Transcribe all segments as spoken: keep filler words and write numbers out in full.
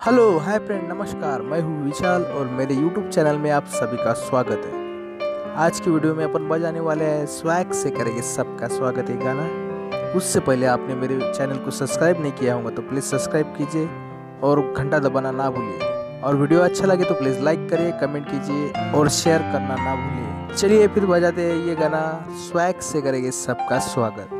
Hello hi friend, नमस्कार। मैं हूँ विशाल और मेरे यूट्यूब चैनल में आप सभी का स्वागत है। आज की वीडियो में अपन बजाने वाले हैं स्वैग से करेंगे सबका स्वागत है गाना। उससे पहले आपने मेरे चैनल को सब्सक्राइब नहीं किया होगा तो प्लीज़ सब्सक्राइब कीजिए और घंटा दबाना ना भूलिए। और वीडियो अच्छा लगे तो प्लीज़ लाइक करिए, कमेंट कीजिए और शेयर करना ना भूलिए। चलिए फिर बजाते हैं ये गाना, स्वैग से करेंगे सबका स्वागत।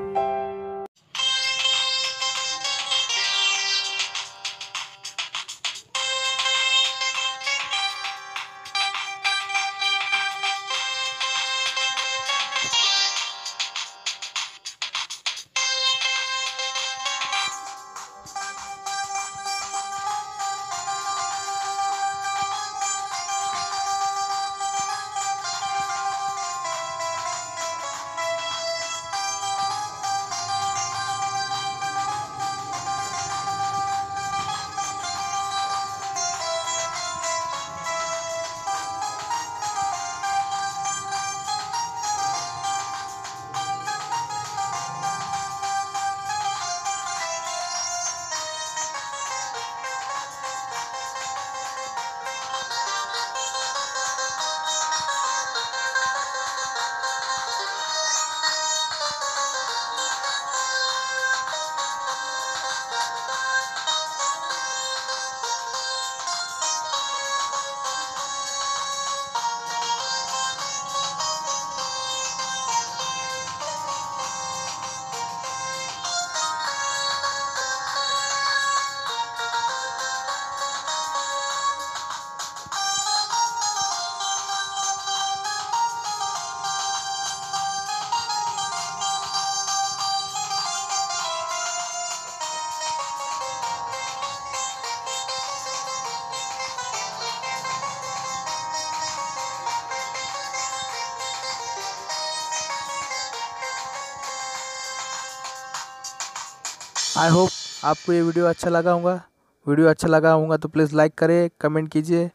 आई होप आपको ये वीडियो अच्छा लगा होगा। वीडियो अच्छा लगा होगा तो प्लीज़ लाइक करें, कमेंट कीजिए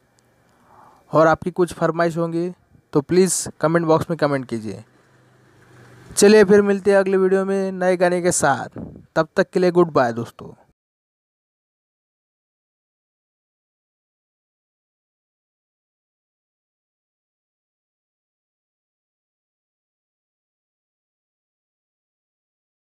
और आपकी कुछ फरमाइश होंगी तो प्लीज़ कमेंट बॉक्स में कमेंट कीजिए। चलिए फिर मिलते हैं अगले वीडियो में नए गाने के साथ। तब तक के लिए गुड बाय दोस्तों।